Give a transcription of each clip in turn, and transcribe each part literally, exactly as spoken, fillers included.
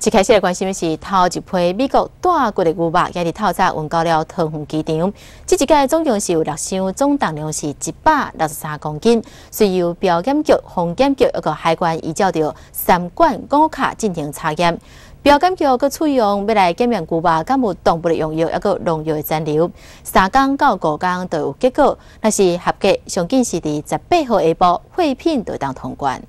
一开始来关心的是头一批美国大骨的牛肉，今日透早运到了桃园机场。这一届总共是有六箱，总重量是一百六十三公斤。随由标检局、防检局一个海关依照着三管五卡进行查验。标检局佮采用要来检验牛肉敢有动物的用药，抑个农药的残留。三天到五天都有结果，若是合格，上紧是伫十八号下晡货品就当通关。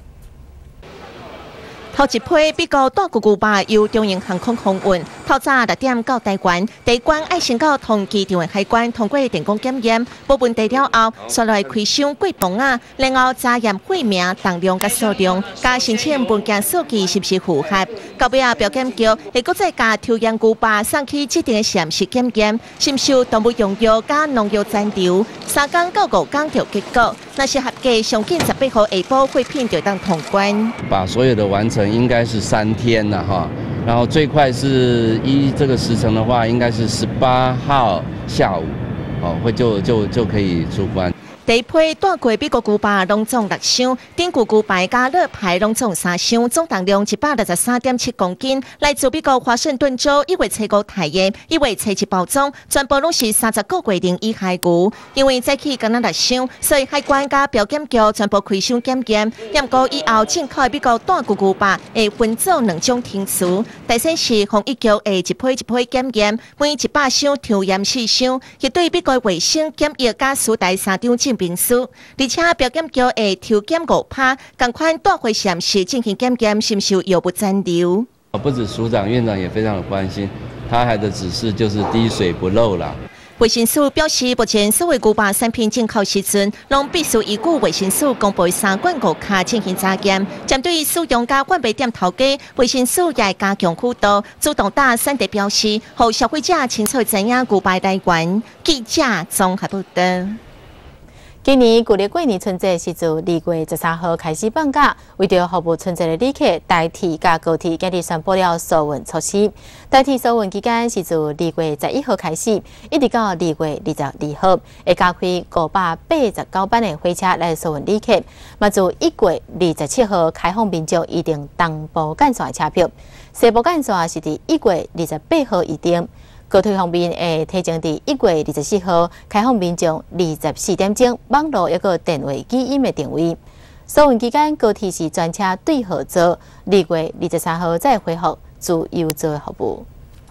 头一批美国大骨牛肉由中营航空空运，透早六点到台湾，第一关爱先到同机场的海关通过电工检验，部分地了后，刷来开箱过磅啊，然后查验货名、重量甲数量，加申请文件数据是不是符合。到尾啊，标检局会搁再加抽验牛肉送去指定的实验室检验，是毋是有动物用药加农药残留，三天到五天就结果。若是合格，上紧十八号下晡货品就当通关。把所有的完成。 应该是三天了哈，然后最快是依这个时程的话，应该是十八号下午，哦，会就就就可以出关。 第一批大块美国牛肉拢总六箱，顶骨牛排加乐排拢总三箱，总重量一百六十三点七公斤。来自美国华盛顿州一月初五台验，一月初七包装，全部拢是三十个月龄以下牛。因为早起敢若六箱，所以海关加标检局全部开箱检验。验过以后，进口的美国大骨牛肉会分做两种听词。第三是防疫局会一批一批检验，每一百箱抽验四箱，亦对美国卫生检疫加苏台三张证。 病史，而且标检局会抽检五趴，同款带回实验室进行检验，是不是有药物残留？不止署长、院长也非常的关心，他还的指示就是滴水不漏啦。 卫生署表示，目前所有牛肉产品进口时阵，拢必须依据卫生署公布的三管五卡进行查验。针对使用加贩卖店头家，卫生署也加强辅导，主动打产地标识，让消费者清楚知影牛肉来源。记者综合报道。 今年旧历过年春节是自二月十三号开始放假，为着服务春节的旅客，台铁甲高铁今日宣布了疏运措施。台铁疏运期间是自二月十一号开始，一直到二月二十二号，会加开五百八十九班的火车来疏运旅客。嘛，自一月二十七号开放民众预订东部干线的车票，西部干线是伫一月二十八号预订。 高铁方面会提前伫一月二十四号开放民众二十四点钟网络一个电话语音的定位。疏运期间，高铁是专车对号座，二月二十三号再恢复自由座的服务。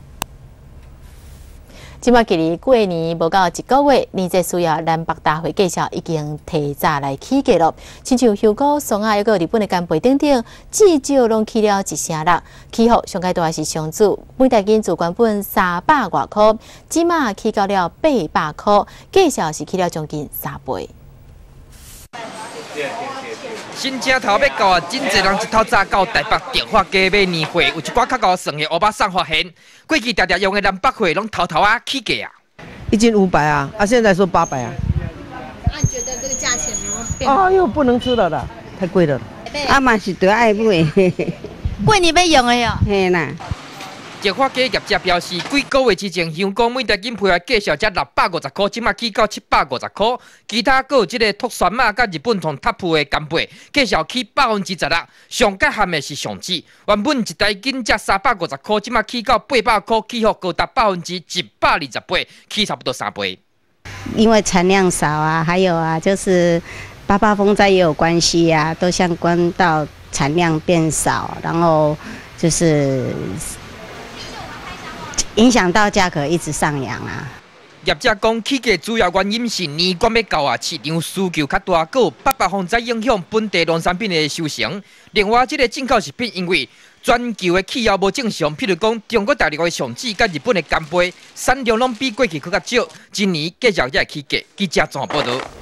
即马距离过年无到一个月，年节需要南北大会介绍已经提早来起价了。亲像香菇、松啊，一个日本的干贝等等，至少拢起了一成六。起货上界大的是上主，每台斤自原本三百外块，即马起到了八百块，介绍是起了将近三倍。 新正头要到啊，真侪人一透早到台北电话街买年货，有一寡较高算的乌巴桑发现，过去常常用的南北货拢头头啊起价啊。 一斤五百啊，啊现在说八百啊。 那、啊、你觉得这个价钱有没有变？ 哦哟，不能吃了啦，太贵了。 啊嘛是得爱买， 贵你要用的哟。 嘿啦。 电话街业者表示，几个月之前，香港每台斤配合介绍才六百五十块，即马起到七百五十块。其他还有即个脱酸马甲日本同塔普的干贝，介绍起百分之十六。上加含的是上指，原本一台斤才三百五十块，即马起到八百块，起幅高达百分之一百二十八，起差不多三倍。 因为产量少啊，还有啊，就是八八风灾也有关系啊，都相关到产量变少，然后就是。 影响到价格一直上扬啊！ 业者讲，起价主要原因是年关要到啊，市场需求较大，还有八八风灾影响本地农产品的收成。另外，这个进口食品因为全球的气候无正常，譬如讲中国大陆的上址甲日本的干贝产量拢比过去更较少，今年继续也会起价。记者综合报道。